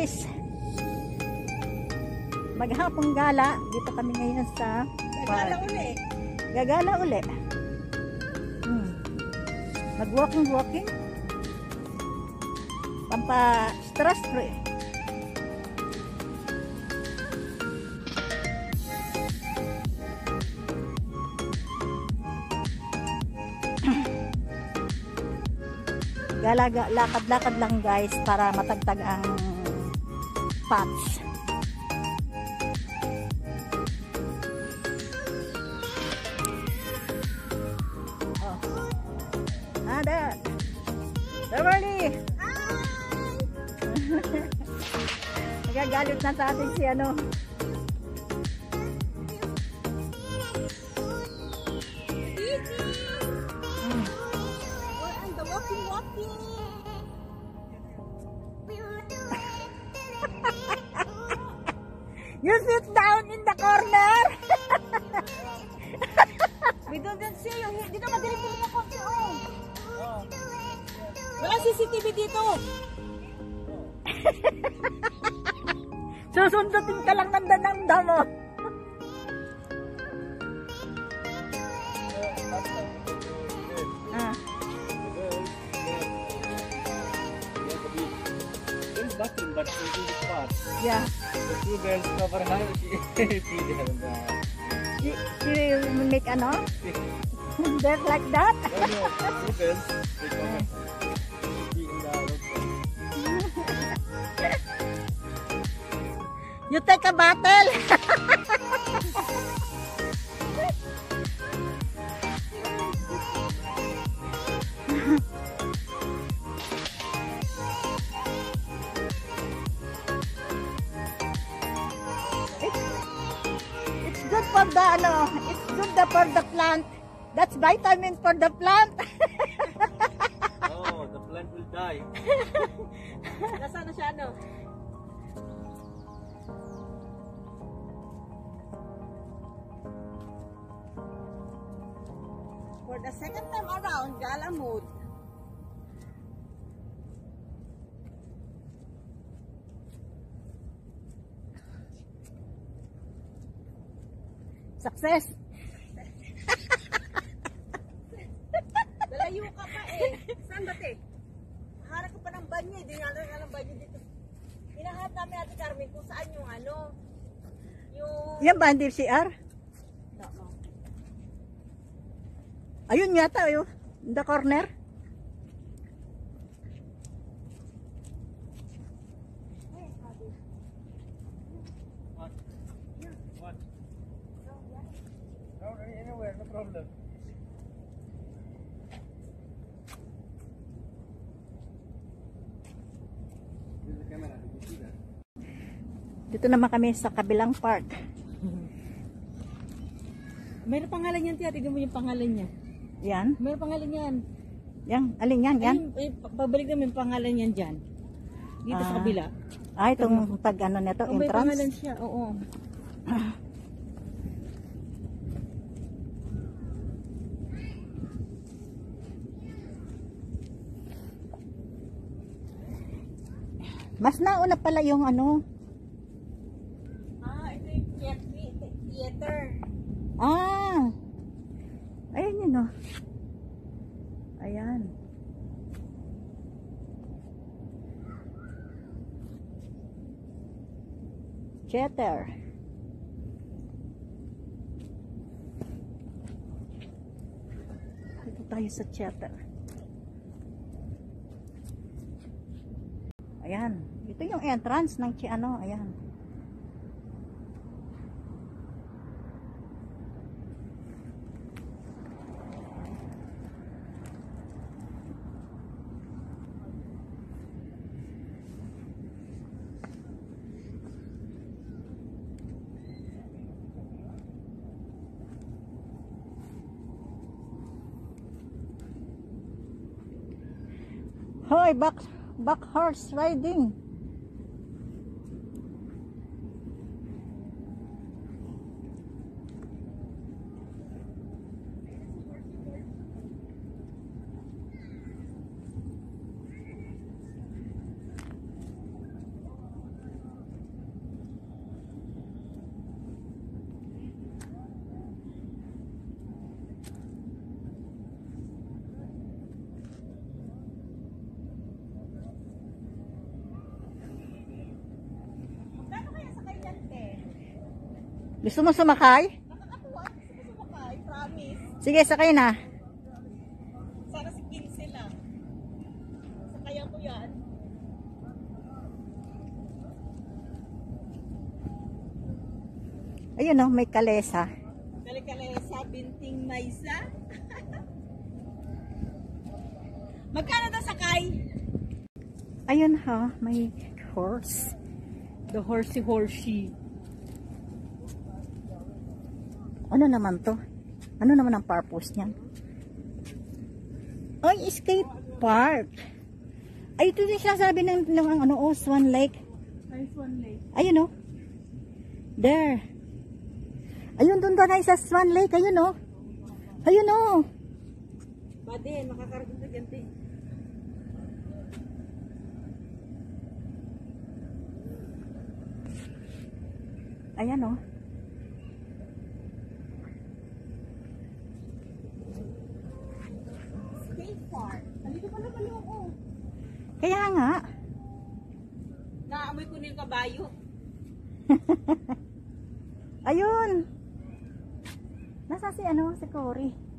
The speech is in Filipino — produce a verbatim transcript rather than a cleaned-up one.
guys, maghapong gala. Dito kami ngayon sa Gagala uli. Gagala uli. Hmm. Mag-walking walking. Pampa stress free. Gala, lakad-lakad lang guys para matagtag ang fats. Oh. Ada. Beverly. Nagagalit na sa atin si ano. You sit down in the corner. We don't see you. Dito madilim din ako. Oh. Wala C C T V dito. Susundutin ka lang ng dananda mo. Ah. Nothing but in this part. Yeah. The two girls cover her. She see them. You, you make ano? They're like that? No, no. Two girls. They cover. She in the road. You take a battle. It's good for the ano, it's good for the plant. That's vitamin for the plant. Oh, the plant will die. Nasaan na siya ano? For the second time around, gala mood. Success. Dalayo ka pa eh. Saan ba te? Harap ko pa ng banyo eh. Dinala ka ng banyo dito. Hinahanap namin Ate Carmen kung saan yung ano. Yung... Yan ba hindi C R? Ayun yata yun. In the corner. What? What? No, anywhere, no problem. Here's the camera. Did you see that? Dito naman kami sa kabilang part. Mayroon pangalan yan, Tia. Tignan mo yung pangalan niya. Yan. Mayroon pangalan yan. Yan. Alin yan? Yan. Ay, pabalik namin yung pangalan yan dyan. Dito Ah. sa kabila. Ah, itong pag ano nito, Oh, may pangalan entrance. siya. Oo. Mas nauna pala yung ano. Ah, ito yung theater. theater. Ah. Ayan yun, oh. Ayan. Theater. Dito tayo sa theater. Ayan. Ito yung entrance ng chi ano. Ayan. Hoy, back back horse riding. Gusto mo sumakay? Nakakatuwa. Gusto ko sumakay. Promise. Sige, sakay na. Sana si Quince lang. Sakayan ko yan. Ayun no, may kalesa. Kali-kalesa, binting maysa. Magkano na sakay? Ayun ha, may horse. The horsey-horsey. Ano naman to? Ano naman ang purpose niyan? Ay, skate park. Ay, ito din sinasabi ng, ng ano, oh, Swan Lake. Ay, Swan Lake. Ayun oh. There. Ayun, doon doon ay sa Swan Lake. Ayun oh. Ayun oh. Bade, makakarating ka dyan, te. Ayan oh. Skate park. Nandito pala pala ako. Kaya nga. Naamoy ko na yung kabayo. Ayun. Nasa si ano, si Cory.